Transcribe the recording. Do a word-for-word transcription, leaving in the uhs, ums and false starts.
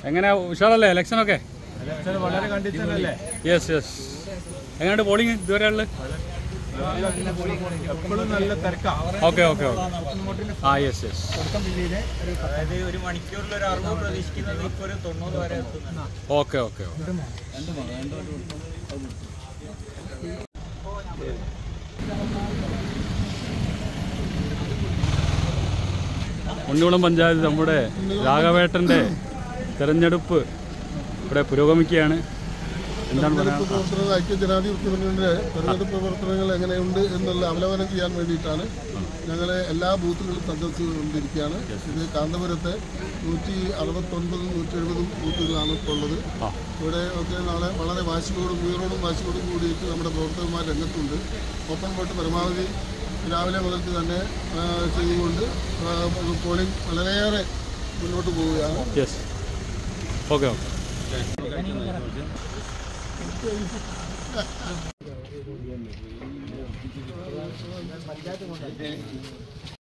എങ്ങനെയാ ഉഷാറല്ലേ ഇലക്ഷനൊക്കെ? Yes yes. എങ്ങനെയുണ്ട് പോളിംഗ് ഇതുവരെ ഉള്ളത്? Okay okay okay. ആ യെസ് യെസ്. ഒരു മണിക്കൂറിൽ ഒരു അറുപത് പ്രതീക്ഷിക്കുന്നത് ഇപ്പോൾ ഒരു തൊണ്ണൂറ് വരെ എത്തുന്നുണ്ട്. Okay okay okay. Unnikulam panchayat നമ്മുടെ രാഘവേട്ടൻ്റെ തെരഞ്ഞെടുപ്പ് ഇവിടെ പുരോഗമിക്കുകയാണ്. എന്താണ് പ്രവർത്തനങ്ങൾ ഐക്യ ജനാധിപത്യ മുന്നണിയുടെ തെരഞ്ഞെടുപ്പ് പ്രവർത്തനങ്ങൾ എങ്ങനെയുണ്ട് എന്നുള്ള അവലോകനം ചെയ്യാൻ വേണ്ടിയിട്ടാണ് ഞങ്ങൾ എല്ലാ ബൂത്തുകളും സന്ദർശിച്ചുകൊണ്ടിരിക്കുകയാണ്. ഇത് കാന്തപുരത്തെ നൂറ്റി അറുപത്തൊൻപതും നൂറ്റി എഴുപതും ബൂത്തുകളാണ് ഇപ്പോൾ ഉള്ളത്. ഇവിടെ ഒക്കെ നാളെ വളരെ വാശിയോടും ഉയരോടും വാശിയോടും കൂടിയിട്ട് നമ്മുടെ പ്രവർത്തകന്മാർ രംഗത്തുണ്ട്. ഒപ്പം പോയിട്ട് പരമാവധി രാവിലെ മുതൽക്ക് തന്നെ ചെയ്തുകൊണ്ട് പോളിംഗ് വളരെയേറെ മുന്നോട്ട് പോവുകയാണ്. യെസ്. Okay okay.